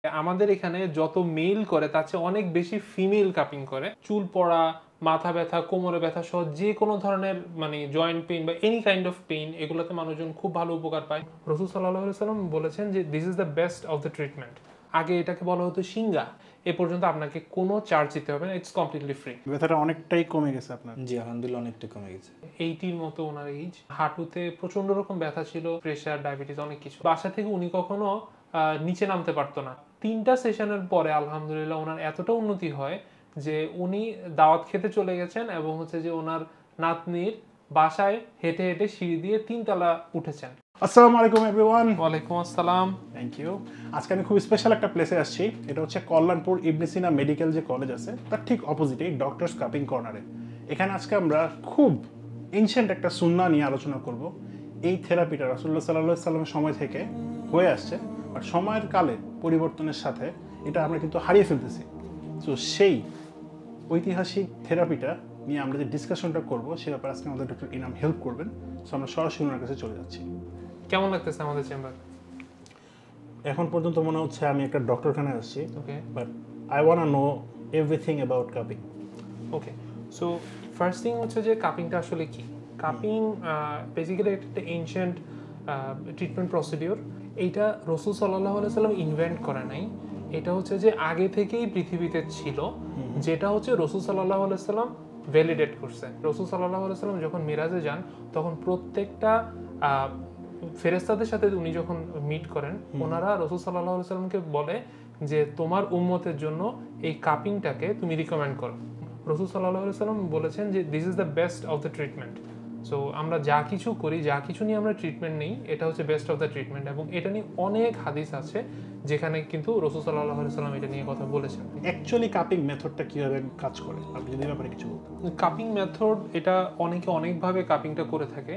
আমাদের এখানে যত মেল করে তার চেয়ে অনেক বেশি ফিমেল কাপিং করে। চুল পড়া, মাথা ব্যথা, কোমরে ব্যথা সহ যে কোনো ধরনের জয়েন্ট পেইন বা এনি কাইন্ড অফ পেইন, এগুলোতে মানুষজন খুব ভালো উপকার পায়। রাসূল সাল্লাল্লাহু আলাইহি ওয়াসাল্লাম বলেছেন যে this is the best of the treatment. আগে এটাকে বলা হতো সিঙ্গা। এ পর্যন্ত আপনাকে কোনো চার্জ দিতে হবে না, ইটস কমপ্লিটলি ফ্রি। ব্যথাটা অনেকটাই কমে গেছে আপনার? জি আলহামদুলিল্লাহ অনেকটা কমে গেছে। 80 মতো ওনার এইজ। হাঁটুতে প্রচন্ড রকম ব্যথা ছিল, প্রেশার, ডায়াবেটিস, অনেক কিছু। বাসা থেকে উনি কখনো নিচে নামতে পারতো না। 3টা সেশনের পরে আলহামদুলিল্লাহ ওনার এতটা উন্নতি হয় যে উনি দাওয়াত খেতে চলে গেছেন এবং যে ওনার নাতনির বাসায় হেঁটে হেঁটে সিঁড়ি দিয়ে 3 তলা উঠেছেন। আসসালামু আলাইকুম এভরিওয়ান। ওয়ালাইকুম আসসালাম। Thank you. আজকে আমি খুব স্পেশাল একটা প্লেসে আসছি। এটা হচ্ছে কল্যাণপুর ইবনে সিনা মেডিকেল যে কলেজ আছে তার ঠিক অপোজিটেই ডক্টরস কাপিং কর্নারে। এখানে আজকে আমরা খুব এনশিয়েন্ট একটা সুন্নাহ নিয়ে আলোচনা করব। এই থেরাপিটা রাসূলুল্লাহ সাল্লাল্লাহু আলাইহি সাল্লামের সময় থেকে হয়ে আসছে, বাট সময়ের কালে পরিবর্তনের সাথে এটা আমরা কিন্তু হারিয়ে ফেলতেছি। সো সেই ঐতিহাসিক থেরাপিটা নিয়ে আমরা যে ডিসকাশনটা করবো সে ব্যাপারে আজকে আমাদের ডক্টর ইনাম হেল্প করবেন। সো আমরা সরাসরি ওনার কাছে চলে যাচ্ছি। কেমন লাগতেছে আমাদের চেম্বার? এখন পর্যন্ত মনে হচ্ছে আমি একটা ডক্টরখানে আসছি, okay, but I want to know everything about cupping. Okay. So first thing হচ্ছে যে কাপিংটা আসলে কি। কাপিং বেসিক্যালি একটা এনশিয়েন্ট ট্রিটমেন্ট প্রসিডিওর। এইটা রাসূল সাল্লাল্লাহু আলাইহি সাল্লাম ইনভেন্ট করে নাই, এটা হচ্ছে যে আগে থেকেই পৃথিবীতে ছিল, যেটা হচ্ছে রাসূল সাল্লাল্লাহু আলাইহি সাল্লাম ভ্যালিডেট করছে। রাসূল সাল্লাল্লাহু আলাইহি সাল্লাম যখন মিরাজে যান তখন প্রত্যেকটা ফেরেশতাদের সাথে উনি যখন মিট করেন, ওনারা রাসূল সাল্লাল্লাহু আলাইহি সাল্লামকে বলে যে তোমার উম্মতের জন্য এই কাপিংটাকে তুমি রিকমেন্ড করো। রাসূল সাল্লাল্লাহু আলাইহি সাল্লাম বলেছেন যে this is the best of the treatment. So আমরা যা কিছু করি, যা কিছু নিয়ে আমরা ট্রিটমেন্ট নেই, এটা হচ্ছে বেস্ট অফ দ্য ট্রিটমেন্ট। এবং এটা নিয়ে অনেক হাদিস আছে যেখানে কিন্তু রাসূল সাল্লাল্লাহু আলাইহি সাল্লাম এটা নিয়ে কথা বলেছেন। অ্যাকচুয়ালি কাপিং মেথডটা কিভাবে কাজ করে আপনি যদি ব্যাপারে কিছু বলতেন। কাপিং মেথড, এটা অনেকে অনেকভাবে কাপিংটা করে থাকে।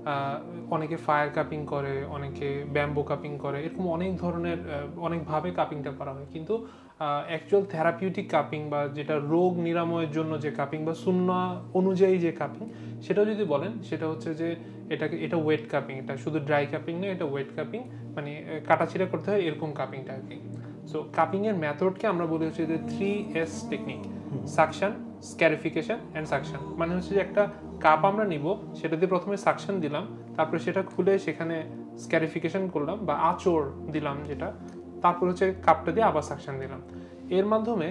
অনেকে ফায়ার কাপিং করে, অনেকে ব্যাম্বো কাপিং করে, এরকম অনেক ধরনের অনেকভাবে কাপিংটা করা হয়। কিন্তু অ্যাকচুয়াল থেরাপিউটিক কাপিং বা যেটা রোগ নিরাময়ের জন্য যে কাপিং বা সুন্নাহ অনুযায়ী যে কাপিং, সেটা যদি বলেন সেটা হচ্ছে যে এটা ওয়েট কাপিং। এটা শুধু ড্রাই কাপিং না, এটা ওয়েট কাপিং, কাটাছিড়া করতে হয় এরকম কাপিংটা আর কি। সো কাপিংয়ের মেথডকে আমরা বলি হচ্ছে যে 3S technique: suction, scarification and suction. হচ্ছে যে একটা কাপ আমরা নিব, সেটা দিয়ে প্রথমে সাকশন দিলাম, তারপরে সেটা খুলে সেখানে স্ক্যারিফিকেশন করলাম বা আঁচড় দিলাম যেটা, তারপর হচ্ছে কাপটা দিয়ে আবার সাকশন দিলাম। এর মাধ্যমে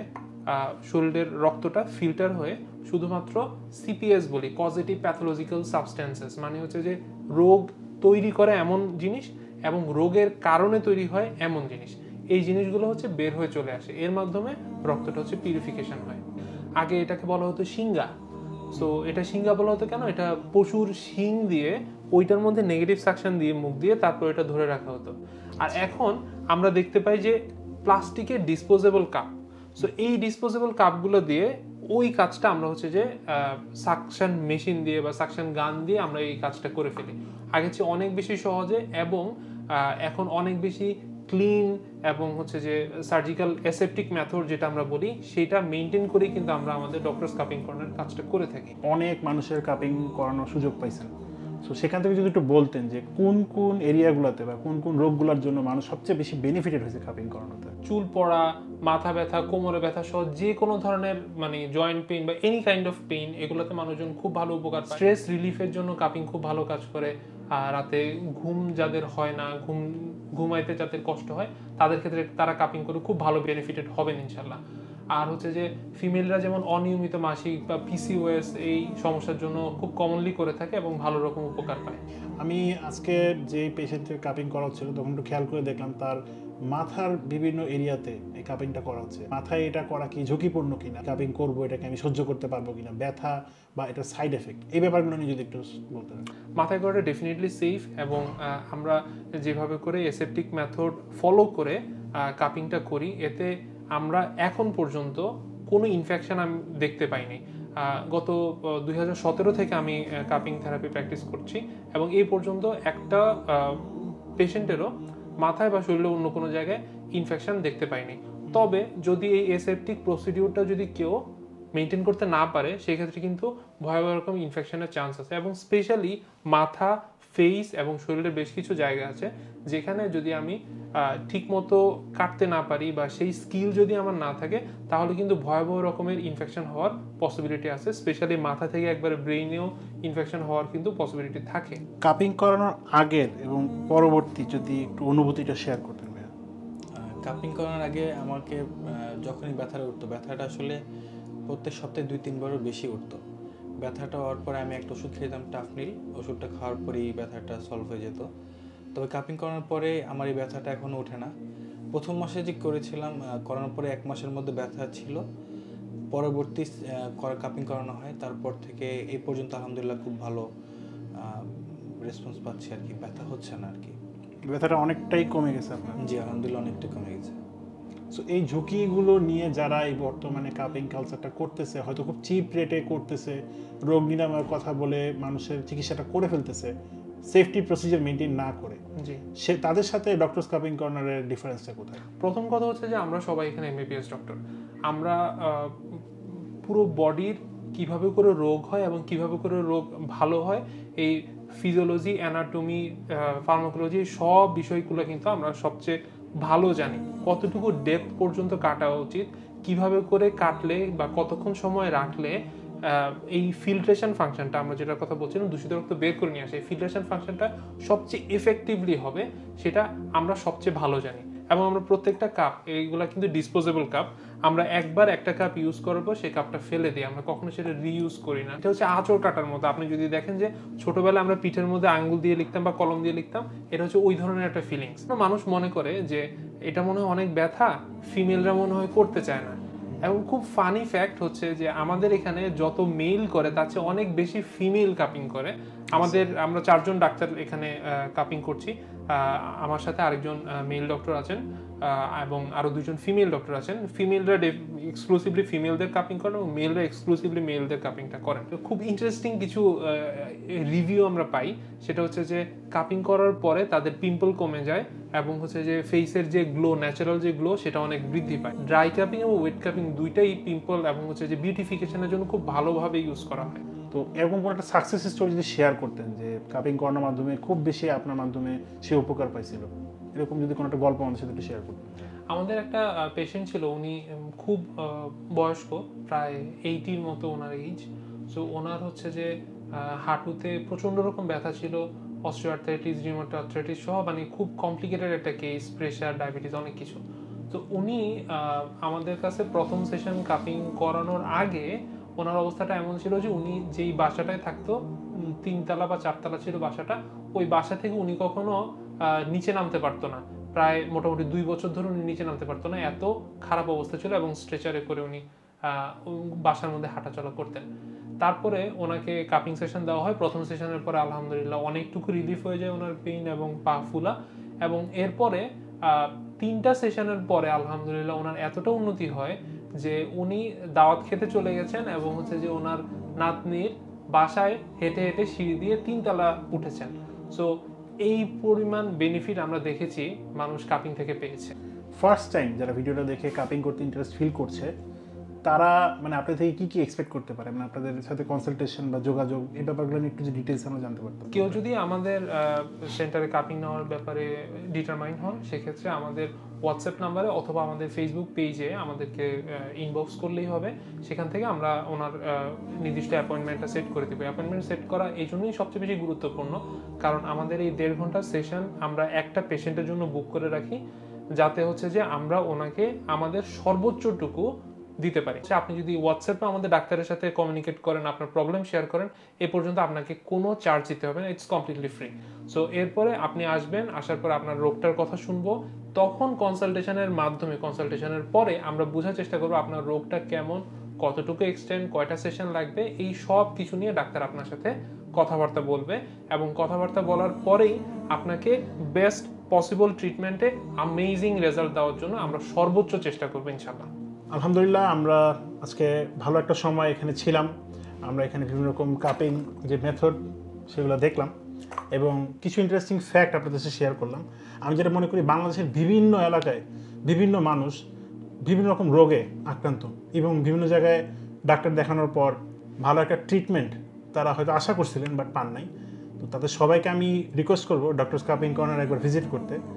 শরীরের রক্তটা ফিল্টার হয়ে শুধুমাত্র সিপিএস বলি, পজিটিভ প্যাথোলজিক্যাল সাবস্টেন্সেস, হচ্ছে যে রোগ তৈরি করে এমন জিনিস এবং রোগের কারণে তৈরি হয় এমন জিনিস, এই জিনিসগুলো হচ্ছে বের হয়ে চলে আসে। এর মাধ্যমে রক্তটা হচ্ছে পিউরিফিকেশন হয়। আগে এটাকে বলা হতো সিঙ্গা। সো এটা সিঙ্গা বলা হতো কেন? এটা পশুর শিং দিয়ে ওইটার মধ্যে নেগেটিভ সাকশন দিয়ে মুখ দিয়ে তারপর এটা ধরে রাখা হতো। আর এখন আমরা দেখতে পাই যে প্লাস্টিকের ডিসপোজেবল কাপ। সো এই ডিসপোজেবল কাপগুলো দিয়ে ওই কাজটা আমরা হচ্ছে যে সাকশন মেশিন দিয়ে বা সাকশন গান দিয়ে আমরা এই কাজটা করে ফেলি। আগে চেয়ে অনেক বেশি সহজে এবং এখন অনেক বেশি ক্লিন এবং হচ্ছে যে সার্জিক্যাল অ্যাসেপটিক মেথড যেটা আমরা বলি, সেটা মেনটেন করে কিন্তু আমরা আমাদের ডক্টরস কাপিং কর্নার কাজটা করে থাকি। অনেক মানুষের কাপিং করানোর সুযোগ পাইছেন, সো সেখান থেকে যদি একটু বলতেন যে কোন কোন এরিয়াগুলোতে বা কোন কোন রোগগুলোর জন্য মানুষ সবচেয়ে বেশি বেনিফিটেড হয়েছে কাপিং করানোতে? চুল পড়া, মাথা ব্যথা, কোমরে ব্যথা সহ যে কোনো ধরনের জয়েন্ট পেইন বা এনি কাইন্ড অফ পেইন, এগুলোতে মানুষজন খুব ভালো উপকার পায়। স্ট্রেস রিলিফের জন্য কাপিং খুব ভালো কাজ করে। রাতে ঘুম যাদের হয় না, ঘুমাইতে যাদের কষ্ট হয়, তাদের ক্ষেত্রে তারা কাপিং করে খুব ভালো বেনিফিটেড হবেন ইনশাল্লাহ। আর হচ্ছে যে ফিমেলরা যেমন অনিয়মিত মাসিক বা পিসিওএস এই সমস্যার জন্য খুব কমনলি করে থাকে এবং ভালো রকম উপকার পায়। আমি আজকে যে পেশেন্টের কাপিং করা হচ্ছিল তখন একটু খেয়াল করে দেখলাম তার মাথার বিভিন্ন এরিয়াতে এই কাপিংটা করা হচ্ছে। মাথায় এটা করা কি ঝুঁকিপূর্ণ কিনা, কাপিং করবো এটাকে আমি সহ্য করতে পারবো কিনা, ব্যথা বা এটা সাইড এফেক্ট, এই ব্যাপারগুলো নিয়ে যদি একটু বলতে পারেন। মাথায় করাটা ডেফিনেটলি সেফ এবং আমরা যেভাবে করে অ্যাসেপটিক মেথড ফলো করে কাপিংটা করি, এতে আমরা এখন পর্যন্ত কোনো ইনফেকশন আমি দেখতে পাইনি। গত 2017 থেকে আমি কাপিং থেরাপি প্র্যাকটিস করছি এবং এই পর্যন্ত একটা পেশেন্টেরও মাথায় বা শরীরে অন্য কোনো জায়গায় ইনফেকশন দেখতে পাইনি। তবে যদি এই অ্যাসেপটিক প্রসিডিউরটা যদি কেউ মেনটেন করতে না পারে, সেক্ষেত্রে কিন্তু ভয়াবহ রকম ইনফেকশনের চান্স আছে। এবং স্পেশালি মাথা, ফেস এবং শরীরের বেশ কিছু জায়গা আছে যেখানে যদি আমি ঠিকমতো কাটতে না পারি বা সেই স্কিল যদি আমার না থাকে তাহলে কিন্তু ভয়াবহ রকমের ইনফেকশন হওয়ার পসিবিলিটি আছে, স্পেশালি মাথা থেকে একবারে ব্রেইনেও ইনফেকশন হওয়ার কিন্তু পসিবিলিটি থাকে। কাপিং করানোর আগের এবং পরবর্তী যদি একটু অনুভূতিটা শেয়ার করতেন ভাইয়া। কাপিং করানোর আগে আমাকে যখনই ব্যথাটা উঠতো, ব্যথাটা আসলে প্রত্যেক সপ্তাহে 2-3 বারও বেশি উঠতো। ব্যথাটা হওয়ার পরে আমি একটা ওষুধ খেতাম, টাফনিল। ওষুধটা খাওয়ার পরেই ব্যথাটা সলভ হয়ে যেত। তবে কাপিং করানোর পরে আমার এই ব্যথাটা এখনও ওঠে না। প্রথম মাসে যে করেছিলাম, করানোর পরে 1 মাসের মধ্যে ব্যথা ছিল, পরবর্তী কাপিং করানো হয়, তারপর থেকে এই পর্যন্ত আলহামদুলিল্লাহ খুব ভালো রেসপন্স পাচ্ছি আর কি, ব্যথা হচ্ছে না আর কি। ব্যথাটা অনেকটাই কমে গেছে আপনার? জি আলহামদুলিল্লাহ অনেকটাই কমে গেছে। সো এই ঝুঁকিগুলো নিয়ে যারা এই বর্তমানে কাপিং কালচারটা করতেছে, হয়তো খুব চিপ রেটে করতেছে, রোগ নিরাময়ের কথা বলে মানুষের চিকিৎসাটা করে ফেলতেছে সেফটি প্রসিজার মেনটেন না করে, জি, সে তাদের সাথে ডক্টরস কাপিং কর্নারের ডিফারেন্সটা কোথায়? প্রথম কথা হচ্ছে যে আমরা সবাই এখানে এমবিবিএস ডক্টর। আমরা পুরো বডির কিভাবে করে রোগ হয় এবং কিভাবে করে রোগ ভালো হয়, এই ফিজিওলজি, অ্যানাটমি, ফার্মাকোলজি, সব বিষয়গুলো কিন্তু আমরা সবচেয়ে ভালো জানি। কতটুকু ডেপথ পর্যন্ত কাটা উচিত, কিভাবে করে কাটলে বা কতক্ষণ সময় রাখলে এই ফিল্ট্রেশন ফাংশনটা, আমরা যেটার কথা বলছিলাম দূষিত রক্ত বের করে নিয়ে আসে, এই ফিল্ট্রেশন ফাংশনটা সবচেয়ে এফেক্টিভলি হবে সেটা আমরা সবচেয়ে ভালো জানি। এবং আমরা প্রত্যেকটা কাপ, এইগুলা কিন্তু ডিসপোজেবল কাপ, আমরা একবার একটা কাপ ইউজ করবো, সেই কাপটা ফেলে দিই, আমরা কখনো সেটা রিইউজ করি না। এটা হচ্ছে আঁচড় কাটার মতো। আপনি যদি দেখেন যে ছোটবেলায় আমরা পিঠের মধ্যে আঙ্গুল দিয়ে লিখতাম বা কলম দিয়ে লিখতাম, এটা হচ্ছে ওই ধরনের একটা ফিলিংস। মানুষ মনে করে যে এটা মনে হয় অনেক ব্যথা, ফিমেলরা মনে হয় করতে চায় না। এবং খুব ফানি ফ্যাক্ট হচ্ছে যে আমাদের এখানে যত মেল করে তার চেয়ে অনেক বেশি ফিমেল কাপিং করে। আমরা 4 জন ডাক্তার এখানে কাপিং করছি। আমার সাথে আরেকজন মেল ডক্টর আছেন এবং আরো 2 জন ফিমেল ডক্টর আছেন। ফিমেলরা এক্সক্লুসিভলি ফিমেলদের কাপিং করেন এবং মেলরা এক্সক্লুসিভলি মেলদের কাপিংটা করেন। খুব ইন্টারেস্টিং কিছু রিভিউ আমরা পাই, সেটা হচ্ছে যে কাপিং করার পরে তাদের পিম্পল কমে যায় এবং হচ্ছে যে ফেসের যে গ্লো, ন্যাচারাল যে গ্লো, সেটা অনেক বৃদ্ধি পায়। ড্রাই কাপিং এবং ওয়েট কাপিং দুইটাই পিম্পল এবং হচ্ছে যে বিউটিফিকেশনের জন্য খুব ভালোভাবে ইউজ করা হয়। তো এরকম কোনো একটা সাকসেস স্টোরি যদি শেয়ার করতেন যে কাপিং করানোর মাধ্যমে খুব বেশি আপনার মাধ্যমে সে উপকার পাইছিল, এরকম যদি কোনো একটা গল্প আমাদের সাথে একটু শেয়ার করতেন। আমাদের একটা পেশেন্ট ছিল, উনি খুব বয়স্ক, প্রায় 80-র মতো ওনার এইজ। সো ওনার হচ্ছে যে হাঁটুতে প্রচণ্ড রকম ব্যথা ছিল, অস্টিওআর্থ্রাইটিস, রিউমাটয়েড আর্থ্রাইটিস সহ, মানে খুব কমপ্লিকেটেড একটা কেস, প্রেশার, ডায়াবেটিস, অনেক কিছু। তো উনি আমাদের কাছে প্রথম সেশন কাপিং করানোর আগে ওনার অবস্থাটা এমন ছিল যে উনি যেই বাসাটায় থাকতো, 3 তলা বা 4 তলা ছিল বাসাটা, ওই বাসা থেকে উনি কখনো নিচে নামতে পারতো না। প্রায় মোটামুটি 2 বছর ধরে উনি নিচে নামতে পারতো না, এত খারাপ অবস্থা ছিল, এবং স্ট্রেচারে করে উনি বাসার মধ্যে হাঁটাচলা করতেন। তারপরে ওনাকে কাপিং সেশন দেওয়া হয়। প্রথম সেশনের পরে আলহামদুলিল্লাহ অনেকটুকু রিলিফ হয়ে যায় ওনার পেইন এবং পা ফুলা, এবং এরপরে 3টা সেশনের পরে আলহামদুলিল্লাহ ওনার এতটা উন্নতি হয় যে উনি দাওয়াত খেতে চলে গেছেন এবং হচ্ছে যে ওনার নাতনির বাসায় হেঁটে হেঁটে সিঁড়ি দিয়ে 3 তলা উঠেছেন। সো এই পরিমাণ বেনিফিট আমরা দেখেছি মানুষ কাপিং থেকে পেয়েছে। ফার্স্ট টাইম যারা ভিডিওটা দেখে কাপিং করতে ইন্টারেস্ট ফিল করছে, তারা মানে আপনার থেকে কি কি এক্সপেক্ট করতে পারে, মানে আপনাদের সাথে কনসালটেশন বা যোগাযোগ, এই ব্যাপারগুলো নিয়ে একটু ডিটেইলস আমরা জানতে পারতাম। কেউ যদি আমাদের সেন্টারে কাপিং নেওয়ার ব্যাপারে ডিটারমাইন হন, সেক্ষেত্রে আমাদের হোয়াটসঅ্যাপ নাম্বারে অথবা আমাদের ফেসবুক পেজে আমাদেরকে ইনবক্স করলেই হবে। সেখান থেকে আমরা ওনার নির্দিষ্ট অ্যাপয়েন্টমেন্টটা সেট করে দেবো। অ্যাপয়েন্টমেন্ট সেট করা এই জন্যই সবচেয়ে বেশি গুরুত্বপূর্ণ, কারণ আমাদের এই 1.5 ঘন্টার সেশন আমরা একটা পেশেন্টের জন্য বুক করে রাখি, যাতে হচ্ছে যে আমরা ওনাকে আমাদের সর্বোচ্চটুকু দিতে পারি। আপনি যদি হোয়াটসঅ্যাপে আমাদের ডাক্তারের সাথে কমিউনিকেট করেন, আপনার প্রবলেম শেয়ার করেন, এ পর্যন্ত আপনাকে কোনো চার্জ দিতে হবে না, ইটস কমপ্লিটলি ফ্রি। সো এরপরে আপনি আসবেন, আসার পর আপনার রোগটার কথা শুনবো, তখন কনসালটেশনের মাধ্যমে, কনসালটেশনের পরে আমরা বোঝার চেষ্টা করবো আপনার রোগটা কেমন, কতটুকু এক্সটেন্ড, কয়টা সেশন লাগবে, এই সব কিছু নিয়ে ডাক্তার আপনার সাথে কথাবার্তা বলবে, এবং কথাবার্তা বলার পরেই আপনাকে বেস্ট পসিবল ট্রিটমেন্টে অ্যামেজিং রেজাল্ট দেওয়ার জন্য আমরা সর্বোচ্চ চেষ্টা করবো ইনশাআল্লাহ। আলহামদুলিল্লাহ, আমরা আজকে ভালো একটা সময় এখানে ছিলাম। আমরা এখানে বিভিন্ন রকম কাপিং যে মেথড সেগুলো দেখলাম এবং কিছু ইন্টারেস্টিং ফ্যাক্ট আপনাদের সাথে শেয়ার করলাম। আমি যেটা মনে করি, বাংলাদেশের বিভিন্ন এলাকায় বিভিন্ন মানুষ বিভিন্ন রকম রোগে আক্রান্ত এবং বিভিন্ন জায়গায় ডাক্তার দেখানোর পর ভালো একটা ট্রিটমেন্ট তারা হয়তো আশা করছিলেন বাট পান নাই। তো তাদের সবাইকে আমি রিকোয়েস্ট করবো ডক্টরস কাপিং কর্নার একবার ভিজিট করতে।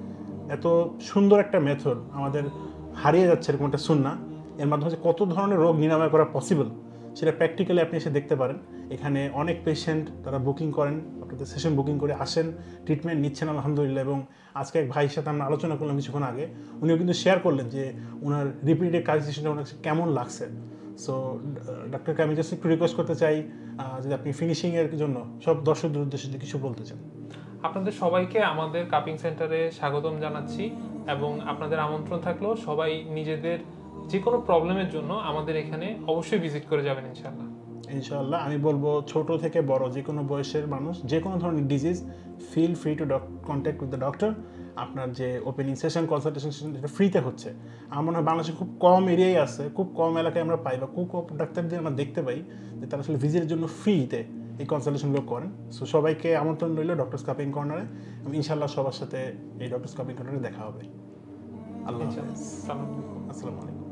এত সুন্দর একটা মেথড আমাদের হারিয়ে যাচ্ছে এরকম একটা সুন্নাহ, এর মাধ্যমে যে কত ধরনের রোগ নিরাময় করা পসিবল সেটা প্র্যাকটিক্যালি আপনি এসে দেখতে পারেন। এখানে অনেক পেশেন্ট তারা বুকিং করেন, আপনাদের সেশন বুকিং করে আসেন, ট্রিটমেন্ট নিচ্ছেন আলহামদুলিল্লাহ। এবং আজকে এক ভাইয়ের সাথে আমরা আলোচনা করলাম কিছুক্ষণ আগে, উনিও কিন্তু শেয়ার করলেন যে ওনার রিপিটেড কাজ সেশনটা ওনার কেমন লাগছে। সো ডাক্তারকে আমি জাস্ট একটু রিকোয়েস্ট করতে চাই যদি আপনি ফিনিশিংয়ের জন্য সব দর্শকদের উদ্দেশ্যে যদি কিছু বলতে চান। আপনাদের সবাইকে আমাদের কাপিং সেন্টারে স্বাগতম জানাচ্ছি এবং আপনাদের আমন্ত্রণ থাকলেও সবাই নিজেদের যে কোনো প্রবলেমের জন্য আমাদের এখানে অবশ্যই ভিজিট করে যাবেন ইনশাআল্লাহ। ইনশাআল্লাহ আমি বলবো ছোট থেকে বড় যে কোনো বয়সের মানুষ যে কোনো ধরনের disease feel free to contact with the doctor. আপনার যে ওপেনিং সেশন কনসালটেশন সেশন যেটা ফ্রিতে হচ্ছে, আমার মনে হয় বাংলাদেশে খুব কম এরিয়াই আছে, খুব কম এলাকায় আমরা পাই বা খুব কম ডাক্তারদের আমরা দেখতে পাই যে তারা আসলে ভিজিটের জন্য ফ্রিতে এই কনসালটেশনগুলো করেন। সো সবাইকে আমন্ত্রণ রইল ডক্টর কাপিং কর্নারে। ইনশাআল্লাহ সবার সাথে এই ডক্টর কাপিং কর্নারে দেখা হবে। আল্লাহ হাফেজ। ইনশাআল্লাহ। আসসালামু আলাইকুম। আসসালামু আলাইকুম।